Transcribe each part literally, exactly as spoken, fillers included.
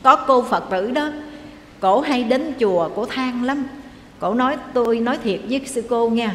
Có cô Phật tử đó, cổ hay đến chùa, cổ than lắm. Cổ nói tôi nói thiệt với sư cô nha,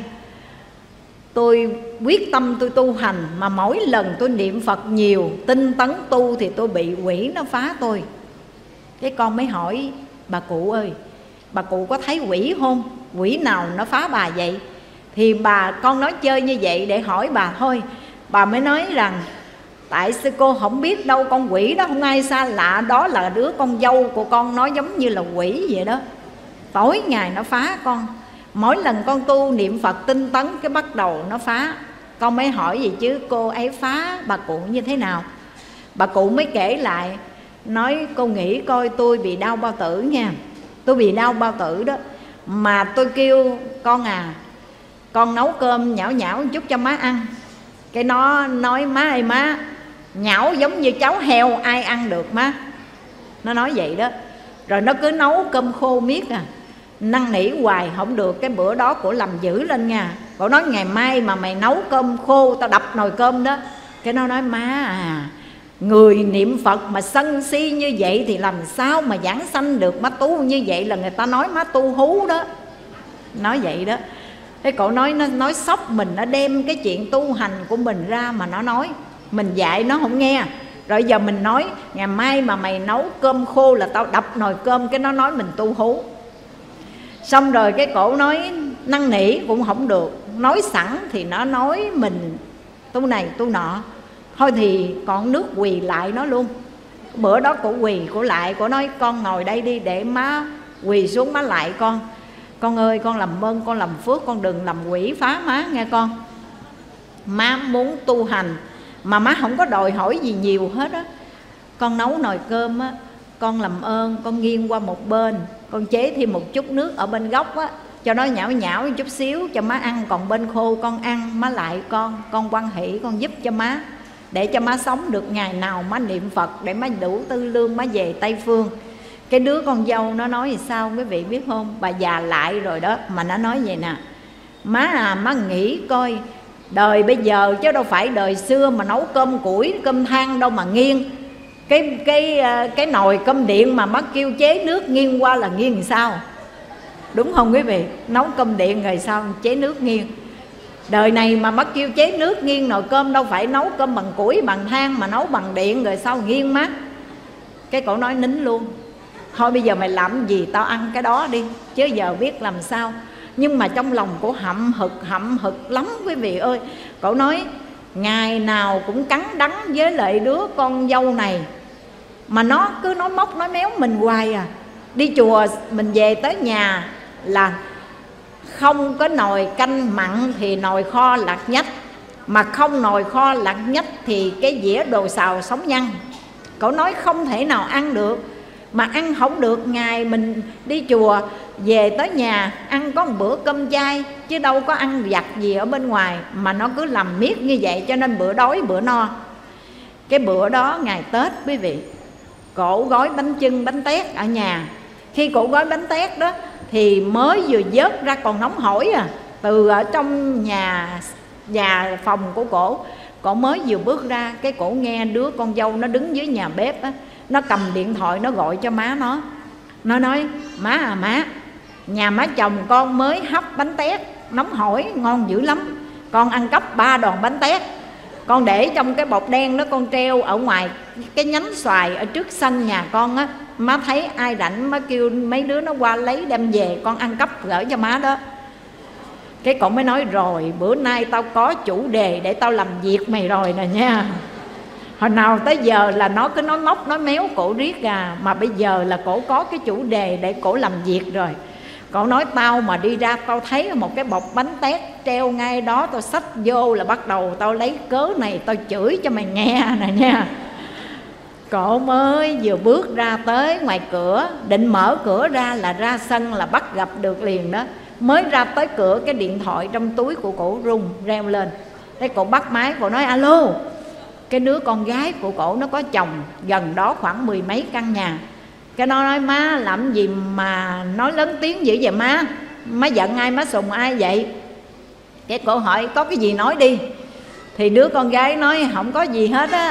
tôi quyết tâm tôi tu hành, mà mỗi lần tôi niệm Phật nhiều, tinh tấn tu thì tôi bị quỷ nó phá tôi. Cái con mới hỏi bà cụ ơi, bà cụ có thấy quỷ không? Quỷ nào nó phá bà vậy? Thì bà con nói chơi như vậy để hỏi bà thôi. Bà mới nói rằng tại sư cô không biết đâu, con quỷ đó không ai xa lạ, đó là đứa con dâu của con, nó giống như là quỷ vậy đó. Tối ngày nó phá con, mỗi lần con tu niệm Phật tinh tấn cái bắt đầu nó phá. Con mới hỏi gì chứ cô ấy phá bà cụ như thế nào? Bà cụ mới kể lại, nói cô nghĩ coi tôi bị đau bao tử nha. Tôi bị đau bao tử đó, mà tôi kêu con à, con nấu cơm nhão nhão một chút cho má ăn. Cái nó nói má ơi má, nhão giống như cháu heo ai ăn được má. Nó nói vậy đó. Rồi nó cứ nấu cơm khô miết à, năn nỉ hoài không được. Cái bữa đó cổ làm dữ lên nha. Cổ nói ngày mai mà mày nấu cơm khô tao đập nồi cơm đó. Cái nó nói má à, người niệm Phật mà sân si như vậy thì làm sao mà giảng sanh được. Má tu như vậy là người ta nói má tu hú đó. Nói vậy đó. Thế cậu nói nó nói sốc mình, nó đem cái chuyện tu hành của mình ra mà nó nói. Mình dạy nó không nghe. Rồi giờ mình nói ngày mai mà mày nấu cơm khô là tao đập nồi cơm. Cái nó nói mình tu hú. Xong rồi cái cổ nói năn nỉ cũng không được. Nói sẵn thì nó nói mình tu này tu nọ. Thôi thì còn nước quỳ lại nó luôn. Bữa đó cổ quỳ cổ lại, cổ nói con ngồi đây đi để má quỳ xuống má lại con. Con ơi con làm ơn con làm phước, con đừng làm quỷ phá má nghe con. Má muốn tu hành mà má không có đòi hỏi gì nhiều hết á. Con nấu nồi cơm á, con làm ơn con nghiêng qua một bên, con chế thêm một chút nước ở bên góc á, cho nó nhão nhão một chút xíu cho má ăn. Còn bên khô con ăn, má lại con, con hoan hỷ con giúp cho má, để cho má sống được ngày nào má niệm Phật, để má đủ tư lương má về Tây Phương. Cái đứa con dâu nó nói gì sao quý vị biết không? Bà già lại rồi đó, mà nó nói vậy nè: má à, má nghĩ coi, đời bây giờ chứ đâu phải đời xưa mà nấu cơm củi, cơm than đâu mà nghiêng. Cái cái cái nồi cơm điện mà má kêu chế nước nghiêng qua là nghiêng làm sao? Đúng không quý vị? Nấu cơm điện rồi sao chế nước nghiêng? Đời này mà má kêu chế nước nghiêng nồi cơm, đâu phải nấu cơm bằng củi bằng than mà nấu bằng điện rồi sao nghiêng má? Cái cổ nói nín luôn. Thôi bây giờ mày làm gì tao ăn cái đó đi, chứ giờ biết làm sao. Nhưng mà trong lòng cổ hậm hực hậm hực lắm quý vị ơi. Cổ nói ngày nào cũng cắn đắng với lại đứa con dâu này, mà nó cứ nói móc nói méo mình hoài à. Đi chùa mình về tới nhà là không có nồi canh mặn thì nồi kho lạc nhách, mà không nồi kho lạc nhách thì cái dĩa đồ xào sống nhăn. Cổ nói không thể nào ăn được. Mà ăn không được, ngày mình đi chùa về tới nhà ăn có một bữa cơm chay, chứ đâu có ăn vặt gì ở bên ngoài. Mà nó cứ làm miết như vậy cho nên bữa đói bữa no. Cái bữa đó ngày Tết quý vị, cổ gói bánh chưng bánh tét ở nhà. Khi cổ gói bánh tét đó thì mới vừa vớt ra còn nóng hổi à. Từ ở trong nhà nhà phòng của cổ, cổ mới vừa bước ra, cái cổ nghe đứa con dâu nó đứng dưới nhà bếp á, nó cầm điện thoại nó gọi cho má nó. Nó nói má à má, nhà má chồng con mới hấp bánh tét nóng hổi ngon dữ lắm, con ăn cắp ba đòn bánh tét, con để trong cái bọc đen đó, con treo ở ngoài cái nhánh xoài ở trước sân nhà con á. Má thấy ai rảnh má kêu mấy đứa nó qua lấy đem về, con ăn cắp gửi cho má đó. Cái cậu mới nói rồi bữa nay tao có chủ đề để tao làm việc mày rồi nè nha. Hồi nào tới giờ là nó cứ nói móc nói méo cổ riết à, mà bây giờ là cổ có cái chủ đề để cổ làm việc rồi. Cổ nói tao mà đi ra tao thấy một cái bọc bánh tét treo ngay đó, tao xách vô là bắt đầu tao lấy cớ này tao chửi cho mày nghe nè nha. Cổ mới vừa bước ra tới ngoài cửa, định mở cửa ra là ra sân là bắt gặp được liền đó. Mới ra tới cửa cái điện thoại trong túi của cổ rung reo lên. Thế cổ bắt máy, cổ nói alo. Cái đứa con gái của cổ nó có chồng gần đó khoảng mười mấy căn nhà. Cái nó nói má làm gì mà nói lớn tiếng dữ vậy má? Má giận ai, má sùng ai vậy? Cái cổ hỏi có cái gì nói đi. Thì đứa con gái nói không có gì hết á,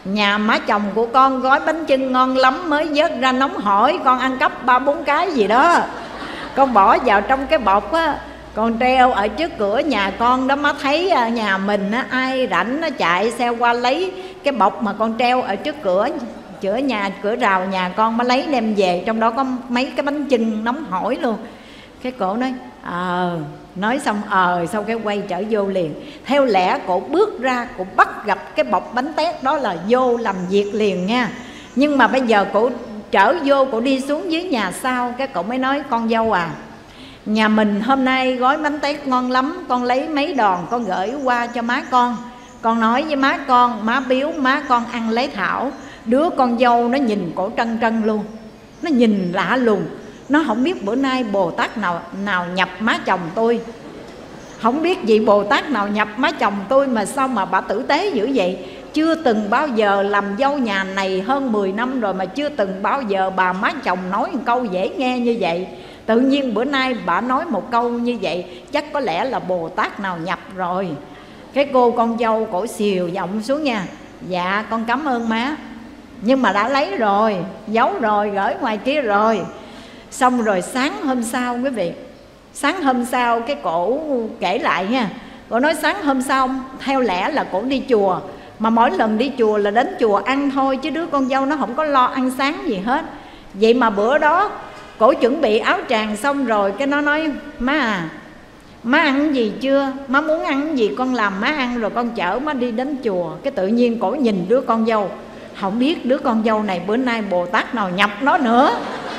nhà má chồng của con gói bánh chưng ngon lắm, mới vớt ra nóng hổi, con ăn cắp ba bốn cái gì đó, con bỏ vào trong cái bọc á, con treo ở trước cửa nhà con đó. Má thấy nhà mình á, ai rảnh nó chạy xe qua lấy cái bọc mà con treo ở trước cửa cửa nhà, cửa rào nhà con, má lấy đem về, trong đó có mấy cái bánh chưng nóng hổi luôn. Cái cổ nói ờ, nói xong ờ, sau cái quay trở vô liền. Theo lẽ cổ bước ra, cổ bắt gặp cái bọc bánh tét đó là vô làm việc liền nha. Nhưng mà bây giờ cổ trở vô, cổ đi xuống dưới nhà sau, cái cổ mới nói con dâu à, nhà mình hôm nay gói bánh tét ngon lắm, con lấy mấy đòn con gửi qua cho má con. Con nói với má con, má biếu má con ăn lấy thảo. Đứa con dâu nó nhìn cổ trân trân luôn, nó nhìn lạ lùng. Nó không biết bữa nay Bồ Tát nào nào nhập má chồng tôi, không biết vị Bồ Tát nào nhập má chồng tôi mà sao mà bà tử tế dữ vậy. Chưa từng bao giờ làm dâu nhà này hơn mười năm rồi mà chưa từng bao giờ bà má chồng nói một câu dễ nghe như vậy. Tự nhiên bữa nay bà nói một câu như vậy, chắc có lẽ là Bồ Tát nào nhập rồi. Cái cô con dâu cổ xìu giọng xuống nha, dạ con cảm ơn má, nhưng mà đã lấy rồi, giấu rồi, gửi ngoài kia rồi. Xong rồi sáng hôm sau quý vị, sáng hôm sau cái cổ kể lại nha. Cổ nói sáng hôm sau theo lẽ là cổ đi chùa, mà mỗi lần đi chùa là đến chùa ăn thôi, chứ đứa con dâu nó không có lo ăn sáng gì hết. Vậy mà bữa đó cổ chuẩn bị áo tràng xong rồi, cái nó nói má à, má ăn gì chưa, má muốn ăn gì con làm má ăn rồi con chở má đi đến chùa. Cái tự nhiên cổ nhìn đứa con dâu, không biết đứa con dâu này bữa nay Bồ Tát nào nhập nó nữa.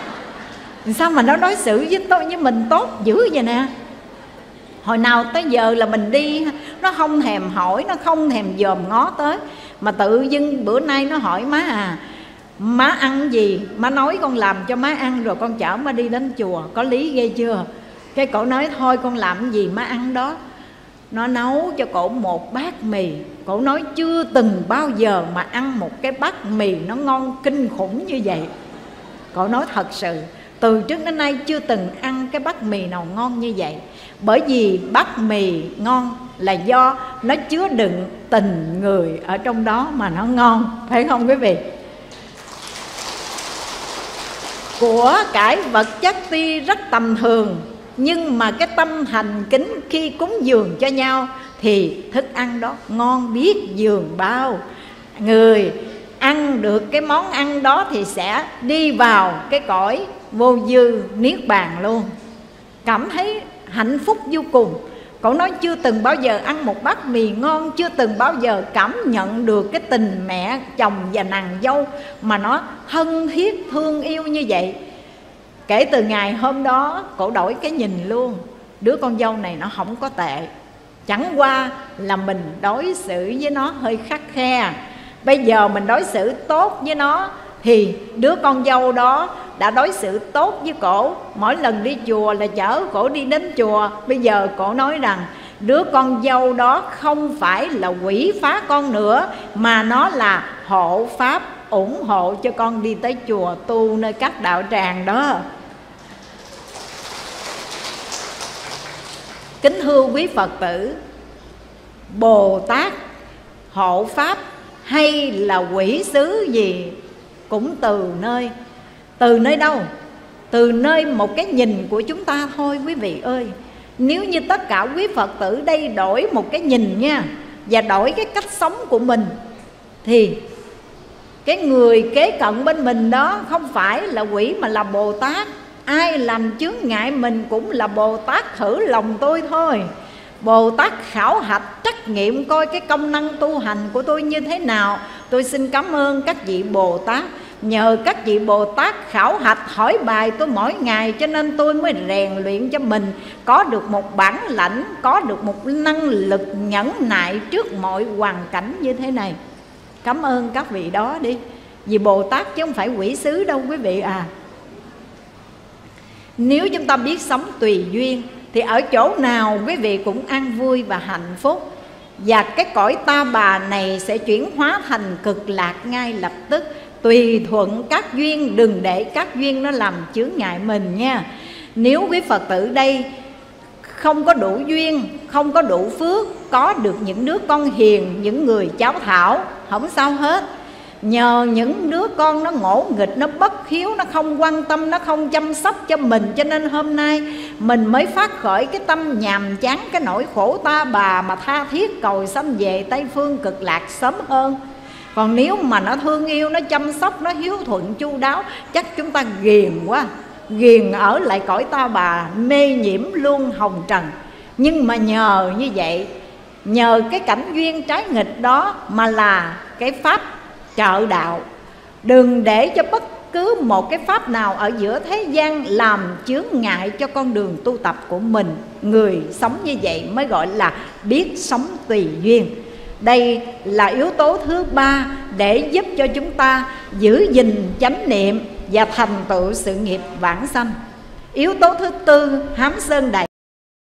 Sao mà nó đối xử với tôi với mình tốt dữ vậy nè. Hồi nào tới giờ là mình đi, nó không thèm hỏi, nó không thèm dòm ngó tới, mà tự dưng bữa nay nó hỏi má à, má ăn gì, má nói con làm cho má ăn rồi con chở má đi đến chùa, có lý ghê chưa. Cái cổ nói thôi con làm gì má ăn đó. Nó nấu cho cổ một bát mì. Cổ nói chưa từng bao giờ mà ăn một cái bát mì nó ngon kinh khủng như vậy. Cổ nói thật sự từ trước đến nay chưa từng ăn cái bát mì nào ngon như vậy. Bởi vì bát mì ngon là do nó chứa đựng tình người ở trong đó mà nó ngon, phải không quý vị? Của cải vật chất tuy rất tầm thường, nhưng mà cái tâm thành kính khi cúng dường cho nhau thì thức ăn đó ngon biết dường bao. Người ăn được cái món ăn đó thì sẽ đi vào cái cõi vô dư niết bàn luôn, cảm thấy hạnh phúc vô cùng. Cậu nói chưa từng bao giờ ăn một bát mì ngon, chưa từng bao giờ cảm nhận được cái tình mẹ chồng và nàng dâu mà nó thân thiết thương yêu như vậy. Kể từ ngày hôm đó cổ đổi cái nhìn luôn. Đứa con dâu này nó không có tệ, chẳng qua là mình đối xử với nó hơi khắt khe. Bây giờ mình đối xử tốt với nó thì đứa con dâu đó đã đối xử tốt với cổ. Mỗi lần đi chùa là chở cổ đi đến chùa. Bây giờ cổ nói rằng đứa con dâu đó không phải là quỷ phá con nữa, mà nó là hộ pháp ủng hộ cho con đi tới chùa tu nơi các đạo tràng đó. Kính thưa quý Phật tử, Bồ Tát, hộ pháp hay là quỷ sứ gì cũng từ nơi Từ nơi đâu? Từ nơi một cái nhìn của chúng ta thôi quý vị ơi. Nếu như tất cả quý Phật tử đây đổi một cái nhìn nha, và đổi cái cách sống của mình, thì cái người kế cận bên mình đó không phải là quỷ mà là Bồ Tát. Ai làm chướng ngại mình cũng là Bồ Tát thử lòng tôi thôi. Bồ Tát khảo hạch trắc nghiệm coi cái công năng tu hành của tôi như thế nào. Tôi xin cảm ơn các vị Bồ Tát. Nhờ các vị Bồ Tát khảo hạch hỏi bài tôi mỗi ngày, cho nên tôi mới rèn luyện cho mình có được một bản lãnh, có được một năng lực nhẫn nại trước mọi hoàn cảnh như thế này. Cảm ơn các vị đó đi. Vì Bồ Tát chứ không phải quỷ sứ đâu quý vị à. Nếu chúng ta biết sống tùy duyên thì ở chỗ nào quý vị cũng an vui và hạnh phúc. Và cái cõi ta bà này sẽ chuyển hóa thành cực lạc ngay lập tức. Tùy thuận các duyên, đừng để các duyên nó làm chướng ngại mình nha. Nếu quý Phật tử đây không có đủ duyên, không có đủ phước, có được những đứa con hiền, những người cháu thảo, không sao hết. nhờ những đứa con nó ngỗ nghịch, nó bất hiếu, nó không quan tâm, nó không chăm sóc cho mình, cho nên hôm nay mình mới phát khởi cái tâm nhàm chán, cái nỗi khổ ta bà, mà tha thiết cầu sanh về Tây Phương Cực Lạc sớm hơn. Còn nếu mà nó thương yêu, nó chăm sóc, nó hiếu thuận chu đáo, chắc chúng ta ghiền quá, ghiền ở lại cõi ta bà, mê nhiễm luôn hồng trần. Nhưng mà nhờ như vậy, nhờ cái cảnh duyên trái nghịch đó mà là cái pháp trợ đạo. Đừng để cho bất cứ một cái pháp nào ở giữa thế gian làm chướng ngại cho con đường tu tập của mình. Người sống như vậy mới gọi là biết sống tùy duyên. Đây là yếu tố thứ ba để giúp cho chúng ta giữ gìn chánh niệm và thành tựu sự nghiệp vãng sanh. Yếu tố thứ tư, Hám Sơn Đại